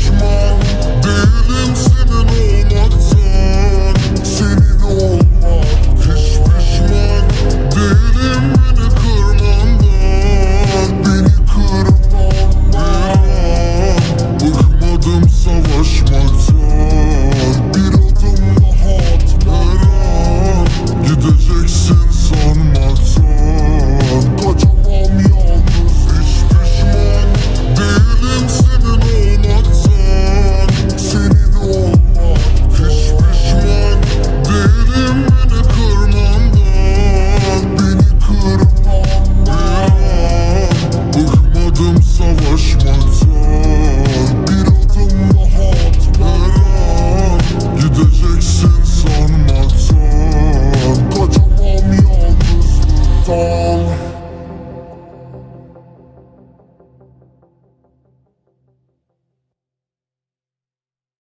pişman değilim senin olmaktan. Senin olmak hiç pişman değilim beni kırmandan. Beni kırmandan. Bıkmadım savaşmaktan. Bir adım daha at her an. Gideceksin sanmaktan. Kaçamam yalnız hiç pişman değilim senin olmaktan. Senin olmak hiç pişman değilim beni kırmandan. Beni kırmandan. Bıkmadım savaşmaktan. Bir adım daha at her an. Gideceksin sanmaktan. Kaçamam yalnızlıktan.